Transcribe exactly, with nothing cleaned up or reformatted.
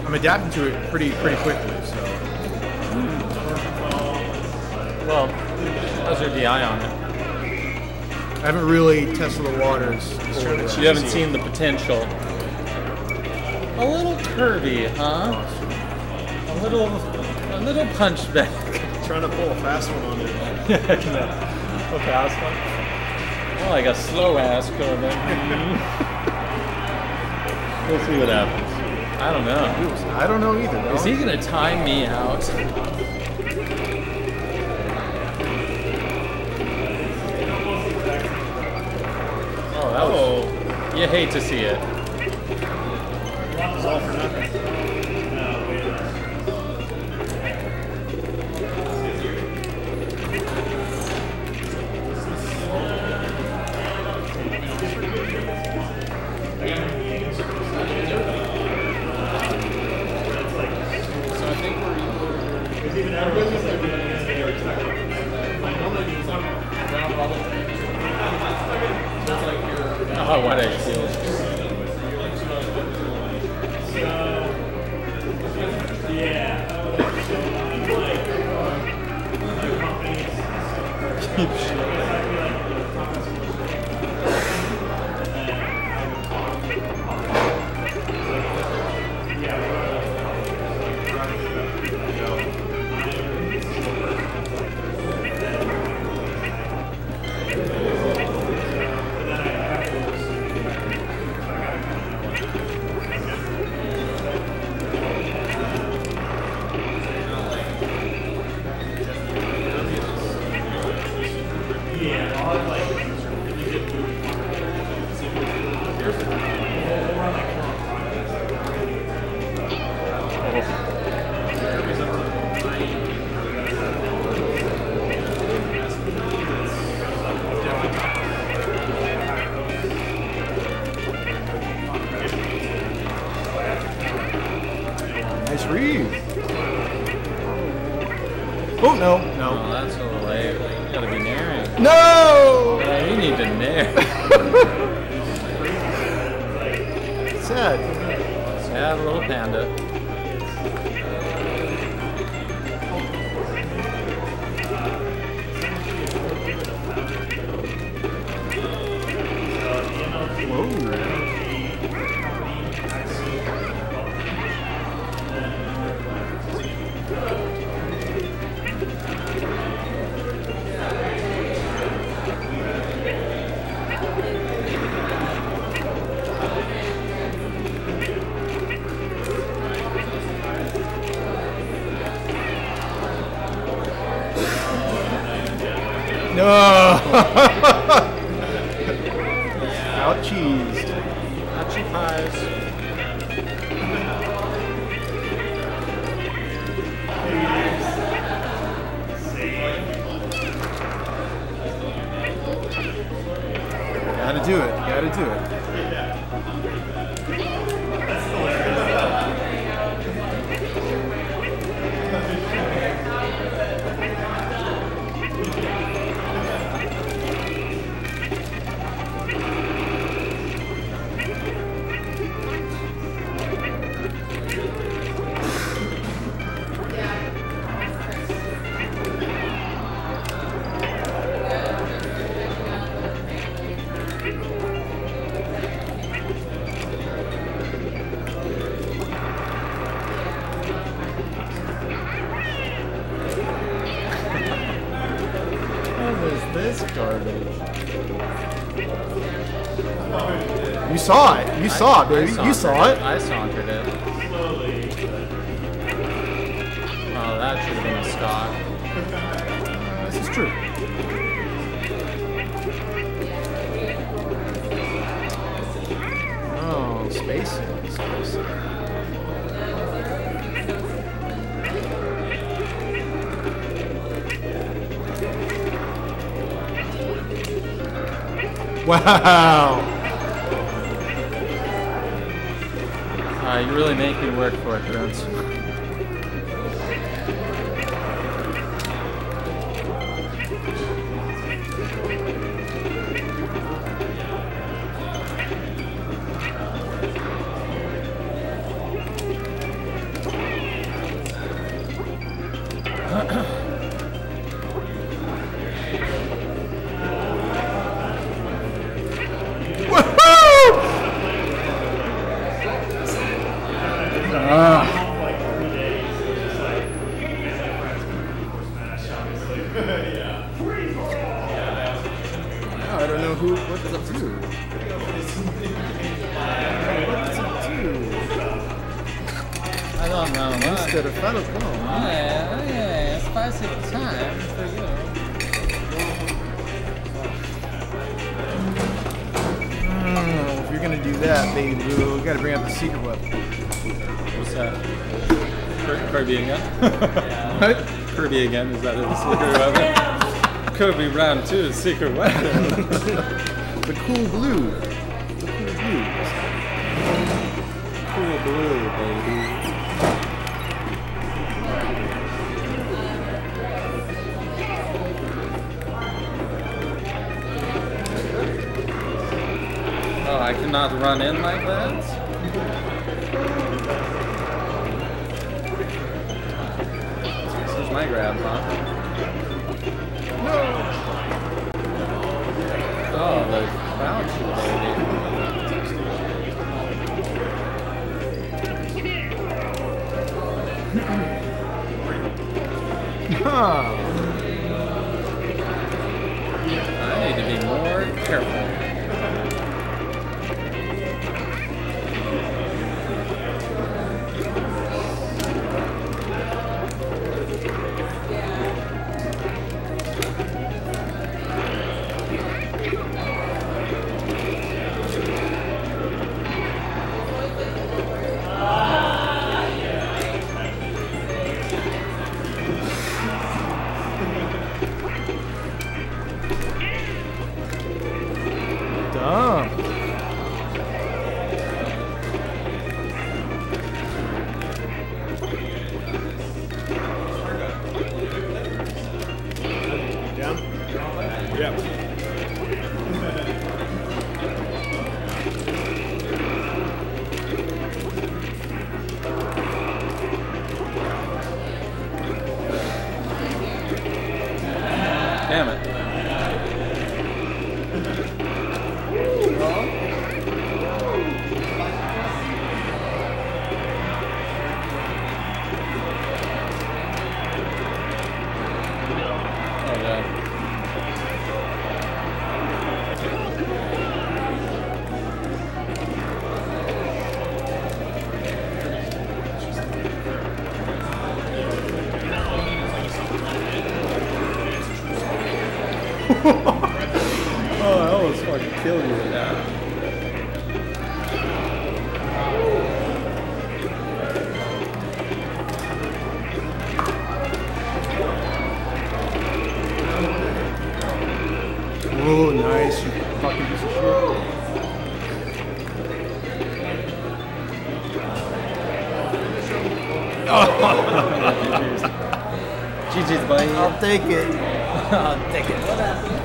I'm adapting to it pretty pretty quickly. So. Well, how's your D I on it? I haven't really tested the waters. You haven't seen the potential. A little Kirby, huh? A little, a little punchback. Trying to pull a fast one on it. A fast one? Oh, like a slow ass Kirby. We'll see what happens. I don't know. I don't know either. No? Is he gonna time me out? Oh, that was, you hate to see it. It's all for nothing. Oh, what I feel. Nice read. Oh, no, no. Oh, that's a little late. You gotta be nairing. No! Yeah, you need to nair. Sad. Sad little panda. No! Out cheesed. Ouchie pies. Gotta do it. Gotta do it. This garbage. You saw it. You saw it, baby. You saw it. I sauntered it. Oh, that should have been a stock. This is true. Oh, spacing. Spacing. Wow. Uh, you really make me work for it, Broonz. round one. Instead of Falcon. Oh yeah, oh yeah, spicy time for you. Mm, if you're gonna do that, baby blue, we gotta bring out the secret weapon. What's that? Kir- Kirby again? What? Kirby again, is that his secret weapon? Kirby round two, secret weapon. The cool blue. The cool blue. Cool blue, baby. Oh, I cannot run in like that? This is my grab, huh? No. Oh, the crouch, baby. Huh. I need to be more careful. Dumb. Down? Yep. Damn it. Oh, God. Oh, I almost fucking killed you with that. Oh, nice. You fucking piece of shit. G G's, buddy. I'll take it. I'll take it.